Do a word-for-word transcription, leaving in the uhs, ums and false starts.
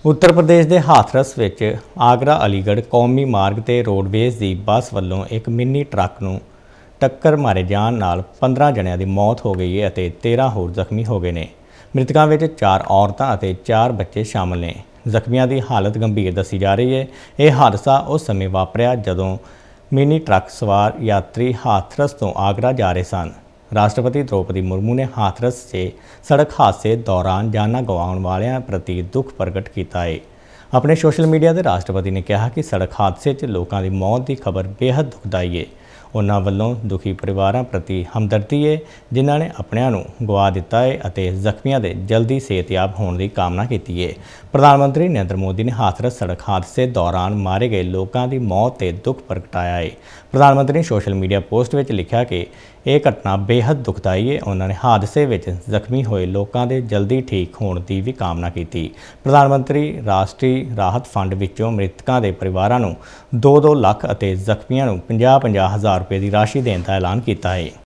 उत्तर प्रदेश के हाथरस विच आगरा अलीगढ़ कौमी मार्ग ते रोडवेज़ की बस वालों एक मिनी ट्रक नूं टक्कर मारे जाण नाल पंद्रह जणियां दी मौत हो गई है और तेरह होर जख्मी हो गए ने। मृतकों में चार औरतां और चार बच्चे शामिल ने। जख्मियों की हालत गंभीर दसी जा रही है। यह हादसा उस समय वापरिया जदों मिनी ट्रक सवार यात्री हाथरस तो आगरा जा रहे सन। राष्ट्रपति द्रौपदी मुर्मू ने हाथरस से सड़क हादसे दौरान जाना गवाउण वालियां प्रति दुख प्रगट किया है। अपने सोशल मीडिया के राष्ट्रपति ने कहा कि सड़क हादसे च लोगों की मौत की खबर बेहद दुखदाई है। उन्होंने वालों दुखी परिवारों प्रति हमदर्दी है जिन्होंने अपनिਆਂ ਨੂੰ गवा दिता है और जख्मियों के जल्दी सेहतयाब होने की कामना की है। प्रधानमंत्री नरेंद्र मोदी ने हाथरस सड़क हादसे दौरान मारे गए लोगों की मौत से दुख प्रगटाया है। प्रधानमंत्री ने सोशल मीडिया पोस्ट में लिखा कि यह घटना बेहद दुखदाई है। उन्होंने हादसे में जख्मी हुए लोगों के जल्दी ठीक होने की भी कामना की। प्रधानमंत्री राष्ट्रीय राहत फंड विचों मृतकों के परिवारों को दो दो लाख और जख्मियों को पचास पचास हज़ार रुपये की राशि देने का ऐलान किया है।